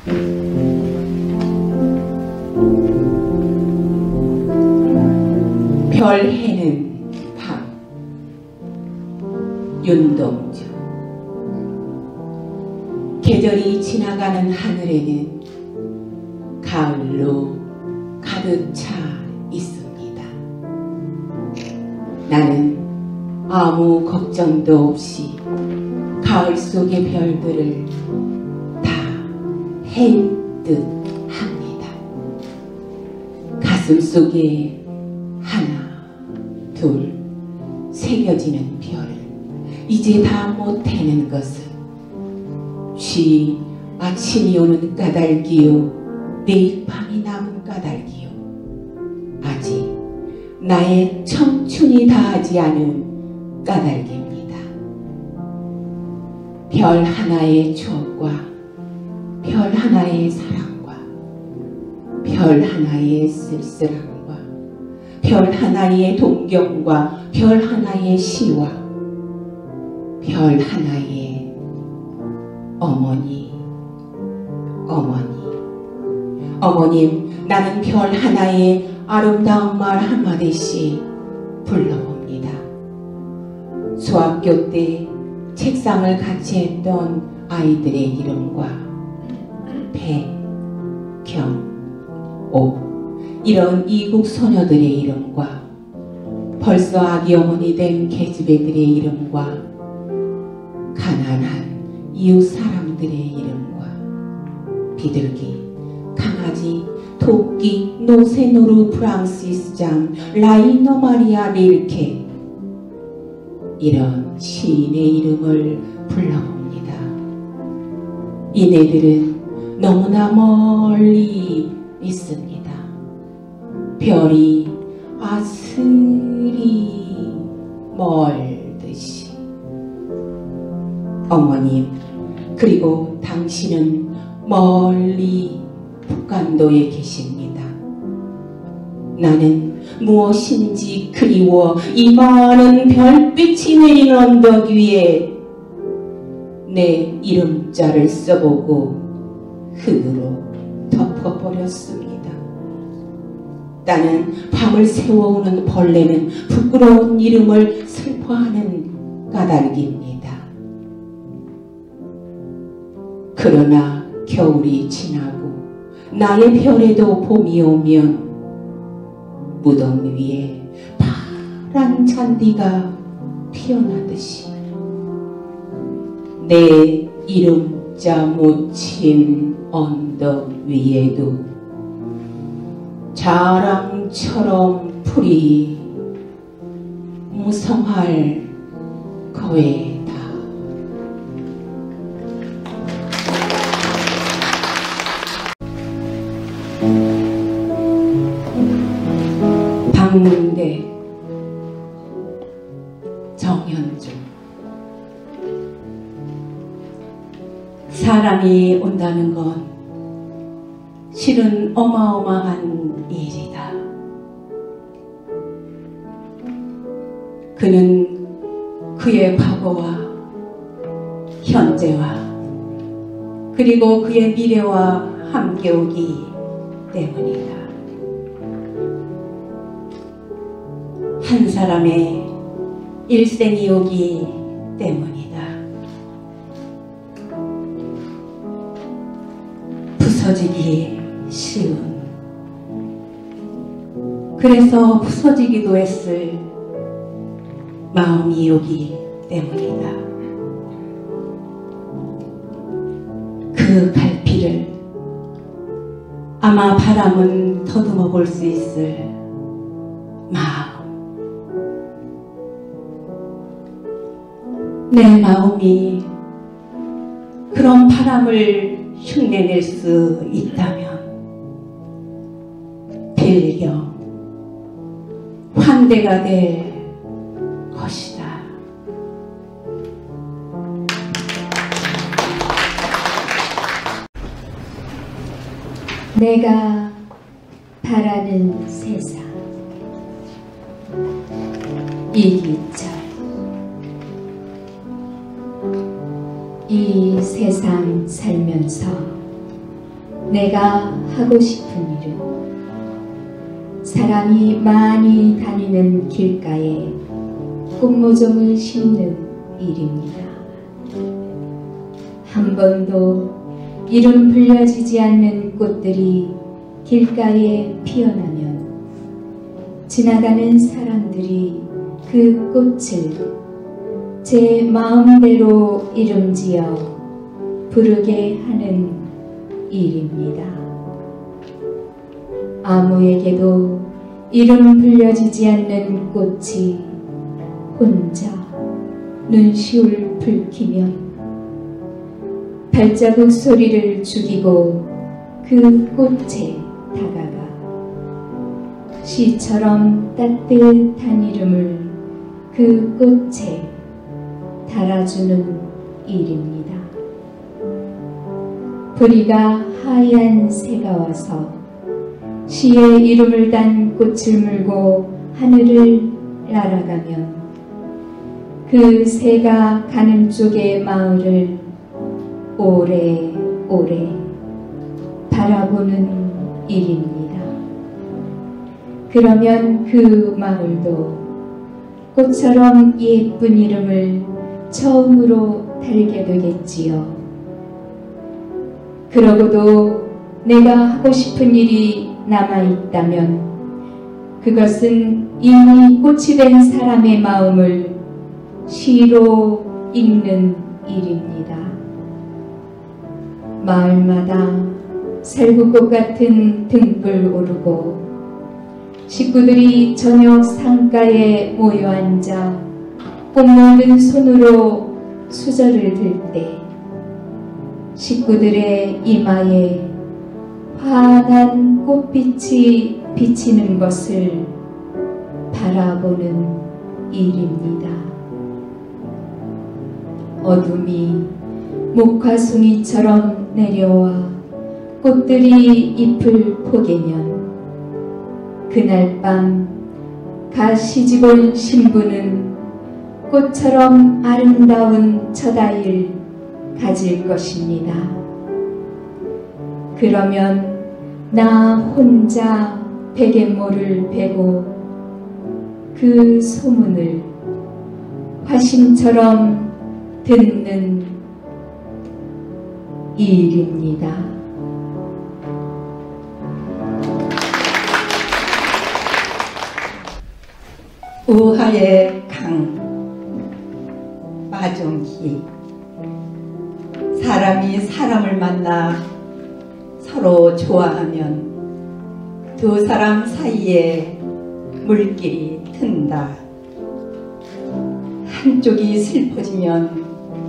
별 해는 밤. 윤동주. 계절이 지나가는 하늘에는 가을로 가득 차 있습니다. 나는 아무 걱정도 없이 가을 속의 별들을 다 헤듯 합니다. 가슴 속에 하나, 둘 새겨지는 별을 이제 다 못 해는 것은 쉬 아침이 오는 까닭이요, 내일 밤이 남은 까닭이요, 아직 나의 청춘이 다하지 않은 까닭입니다. 별 하나의 추억과 별 하나의 사랑과 별 하나의 쓸쓸함과 별 하나의 동경과 별 하나의 시와 별 하나의 어머니, 어머님, 나는 별 하나의 아름다운 말 한마디씩 불러봅니다. 수학교 때 책상을 같이 했던 아이들의 이름과 백, 경, 옥 이런 이국 소녀들의 이름과 벌써 아기 어머니 된 계집애들의 이름과 가난한 이웃 사람들의 이름과 비둘기, 강아지, 토끼, 노세노루, 프랑시스 잠, 라이노 마리아 릴케 이런 시인의 이름을 불러봅니다. 이네들은 너무나 멀리 있습니다. 별이 아스리 멀듯이. 어머님, 그리고 당신은 멀리 북간도에 계십니다. 나는 무엇인지 그리워 이 많은 별빛이 내린 언덕 위에 내 이름자를 써보고 흙으로 덮어버렸습니다. 나는 밤을 새워오는 벌레는 부끄러운 이름을 슬퍼하는 까닭입니다. 그러나 겨울이 지나고 나의 별에도 봄이 오면 무덤 위에 파란 잔디가 피어나듯이 내 이름자 묻힌 언덕 위에도 자랑처럼 풀이 무성할 거에다. 박문대, 정현주. 사람이 온다는 건 실은 어마어마한 일이다. 그는 그의 과거와 현재와 그리고 그의 미래와 함께 오기 때문이다. 한 사람의 일생이 오기 때문이다. 부서지기 쉬운, 그래서 부서지기도 했을 마음이 오기 때문이다. 그 갈피를 아마 바람은 더듬어 볼 수 있을 마음. 내 마음이 그런 바람을 흉내낼 수 있다면 빌경 환대가 될 것이다. 내가 바라는 세상. 이기철. 이 세상 살면서 내가 하고 싶은 일은 사람이 많이 다니는 길가에 꽃모종을 심는 일입니다. 한 번도 이름 불려지지 않는 꽃들이 길가에 피어나면 지나가는 사람들이 그 꽃을 제 마음대로 이름지어 부르게 하는 일입니다. 아무에게도 이름 불려지지 않는 꽃이 혼자 눈시울 붉히면 발자국 소리를 죽이고 그 꽃에 다가가 시처럼 따뜻한 이름을 그 꽃에 달아주는 일입니다. 뿌리가 하얀 새가 와서 시의 이름을 단 꽃을 물고 하늘을 날아가면 그 새가 가는 쪽의 마을을 오래오래 바라보는 일입니다. 그러면 그 마을도 꽃처럼 예쁜 이름을 처음으로 달게 되겠지요. 그러고도 내가 하고 싶은 일이 남아있다면 그것은 이미 꽃이 된 사람의 마음을 시로 읽는 일입니다. 마을마다 살구꽃 같은 등불 오르고 식구들이 저녁 상가에 모여 앉아 꽃 먹는 손으로 수저를 들 때 식구들의 이마에 환한 꽃빛이 비치는 것을 바라보는 일입니다. 어둠이 목화송이처럼 내려와 꽃들이 잎을 포개면 그날 밤 가시집온 신부는 꽃처럼 아름다운 첫 아이를 가질 것입니다. 그러면 나 혼자 베갯모를 베고 그 소문을 화신처럼 듣는 일입니다. 우하의 강 마종기. 사람이 사람을 만나 서로 좋아하면 두 사람 사이에 물길이 튼다. 한쪽이 슬퍼지면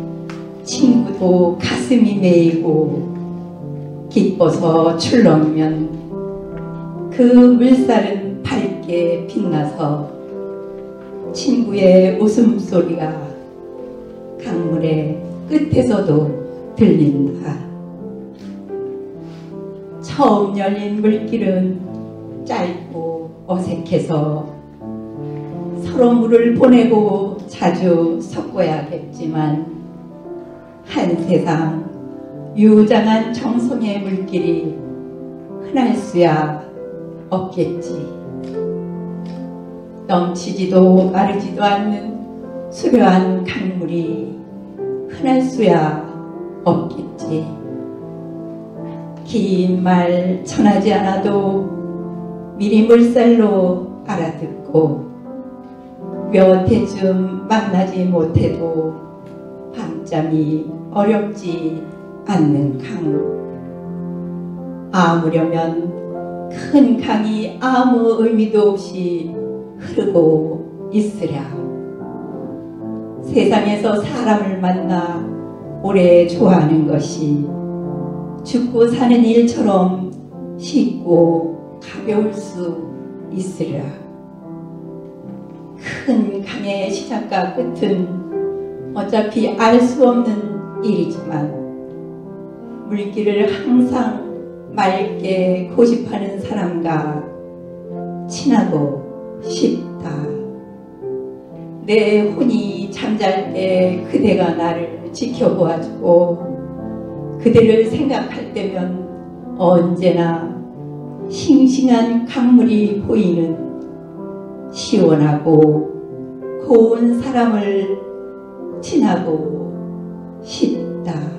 친구도 가슴이 메이고 기뻐서 출렁이면 그 물살은 밝게 빛나서 친구의 웃음소리가 강물의 끝에서도 들린다. 처음 열린 물길은 짧고 어색해서 서로 물을 보내고 자주 섞어야겠지만 한 세상 유장한 정성의 물길이 흔할 수야 없겠지. 넘치지도 마르지도 않는 수려한 강물이 흔할 수야 없겠지. 긴 말 전하지 않아도 미리 물살로 알아듣고 몇 해쯤 만나지 못해도 밤잠이 어렵지 않는 강. 아무려면 큰 강이 아무 의미도 없이 흐르고 있으랴. 세상에서 사람을 만나 오래 좋아하는 것이 죽고 사는 일처럼 쉽고 가벼울 수 있으랴. 큰 강의 시작과 끝은 어차피 알 수 없는 일이지만 물길을 항상 맑게 고집하는 사람과 친하고 싶다. 내 혼이 잠잘 때 그대가 나를 지켜보아주고 그대를 생각할 때면 언제나 싱싱한 강물이 보이는 시원하고 고운 사람을 지나고 싶다.